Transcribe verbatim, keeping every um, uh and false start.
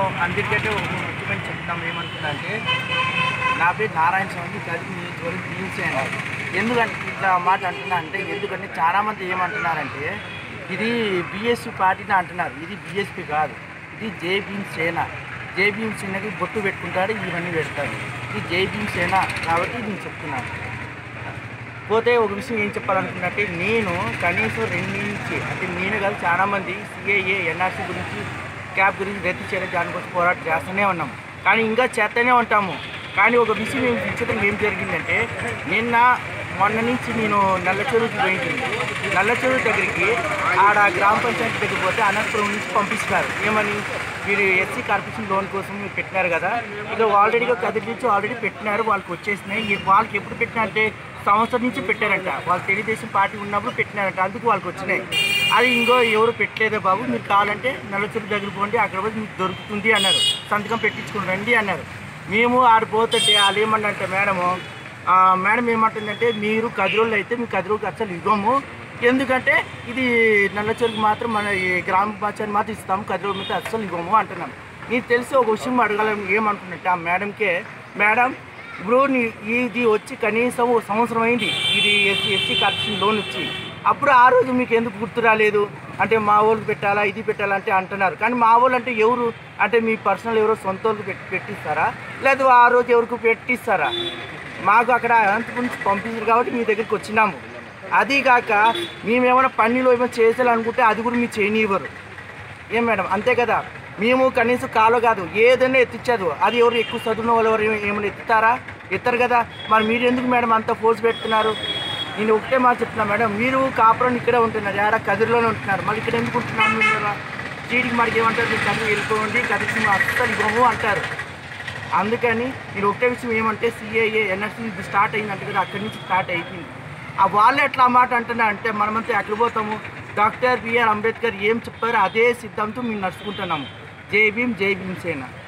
అందరికంటే ఒక ముఖ్యమైన చెప్తున్నాం ఏమనుకున్నా అంటే నా పేరు నారాయణ స్వామి గది నియోజకవర్గం బీఎంసీ. ఎందుకంటే ఇట్లా మాట అంటున్నా అంటే ఎందుకంటే చాలామంది ఏమంటున్నారంటే ఇది బీఎస్పీ పార్టీని అంటున్నారు. ఇది బీఎస్పీ కాదు, ఇది జై భీమ్ సేన. జై భీమ్ సేనకి బొట్టు పెట్టుకుంటాడు, ఇవన్నీ పెడతాడు. ఇది జై భీమ్ సేన కాబట్టి నేను చెప్తున్నాను. పోతే ఒక విషయం ఏం చెప్పాలనుకున్నట్టే నేను కనీసం రెండు నుంచి అంటే నేను కాదు చాలామంది సిఏఏ ఎన్ఆర్సీ గురించి క్యాబ్ గురించి రద్దు చేయడం దానికోసం పోరాటం చేస్తూనే ఉన్నాము, కానీ ఇంకా చేస్తూనే ఉంటాము. కానీ ఒక విషయం ఏం విచిత్రం ఏం జరిగిందంటే నిన్న మొన్న నుంచి నేను నల్లచెరువుకి పోయింది. నల్లచెరువు దగ్గరికి ఆడ గ్రామ పంచాయతీ దగ్గర పోతే అనంతపురం నుంచి పంపిస్తున్నారు. ఏమని మీరు ఎస్సీ కార్పొరేషన్ లోన్ కోసం మీరు పెట్టినారు కదా, ఇక ఆల్రెడీగా కదిరి నుంచి ఆల్రెడీ పెట్టినారు, వాళ్ళకి వచ్చేసినాయి. వాళ్ళకి ఎప్పుడు పెట్టినారంటే సంవత్సరం నుంచి పెట్టారంట. వాళ్ళు తెలుగుదేశం పార్టీ ఉన్నప్పుడు పెట్టినారంట, అందుకు వాళ్ళకి వచ్చినాయి. అది ఇంకో ఎవరు పెట్టలేదే బాబు, మీరు కావాలంటే నల్లచెరువు దగ్గర పోండి, అక్కడ పోయి మీకు దొరుకుతుంది అన్నారు. సంతకం పెట్టించుకుని రండి అన్నారు. మేము ఆడిపోతుంటే వాళ్ళు ఏమన్నారంటే మేడము మేడం ఏమంటుందంటే మీరు కదిరోళ్ళు అయితే మీ కదిరోకి అసలు ఇవ్వము, ఎందుకంటే ఇది నల్లచెరువుకి మాత్రం మన ఈ గ్రామ పంచాయతీ మాత్రం ఇస్తాము, కదిరోలు మీద అస్సలు ఇవ్వము అంటున్నాం. నీకు తెలిసి ఒక విషయం అడగాలని ఏమనుకున్నట్టే ఆ మేడంకే, మేడం ఇప్పుడు నీ ఇది వచ్చి కనీసం ఒక సంవత్సరం అయింది ఇది ఎస్సీ ఎస్సీ కార్పొరేషన్ లోన్ వచ్చి, అప్పుడు ఆ రోజు మీకు ఎందుకు గుర్తు రాలేదు అంటే మా వాళ్ళకి పెట్టాలా ఇది పెట్టాలంటే అంటున్నారు. కానీ మా వాళ్ళు అంటే ఎవరు అంటే మీ పర్సనల్ ఎవరో సొంత వాళ్ళకి పెట్టి పెట్టిస్తారా లేదా ఆ రోజు ఎవరికి పెట్టిస్తారా? మాకు అక్కడ అనంతపురం నుంచి పంపించారు కాబట్టి మీ దగ్గరికి వచ్చినాము. అది కాక మేమేమైనా పన్నీలో ఏమైనా చేసేయాలనుకుంటే అది కూడా మీరు చేయనివ్వరు. ఏం మేడం అంతే కదా, మేము కనీసం కాలో కాదు ఏదైనా ఎత్తిచ్చారు, అది ఎవరు ఎక్కువ చదువున్న వాళ్ళు ఎవరు ఏమైనా ఎత్తుతారా? ఎత్తారు కదా. మరి మీరు ఎందుకు మేడం అంత ఫోర్స్ పెడుతున్నారు? నేను ఒకటే మాట చెప్తున్నా మేడం, మీరు కాపురం ఇక్కడే ఉంటున్నారు, ఏడా కదిరిలోనే ఉంటున్నారు, మళ్ళీ ఇక్కడ ఎందుకు ఉంటున్నాను మీరు? చీటికి మనకి ఏమంటారు, మీరు కదిరి వెళ్ళిపోండి కదిరి అస్సలు ఇవ్వము అంటారు. అందుకని మీరు ఒకటే విషయం ఏమంటే సిఏఏ ఎన్ఆర్సీ స్టార్ట్ అయిందంటే కదా, అక్కడి నుంచి స్టార్ట్ అయిపోయింది. ఆ వాళ్ళు ఎట్లా మాట అంటున్నా అంటే మనమంతా ఎక్కడ పోతాము, డాక్టర్ బిఆర్ అంబేద్కర్ ఏం చెప్పారో అదే సిద్ధాంతం మేము నడుచుకుంటున్నాము. జై భీమ్ జై భీమ్ సేన.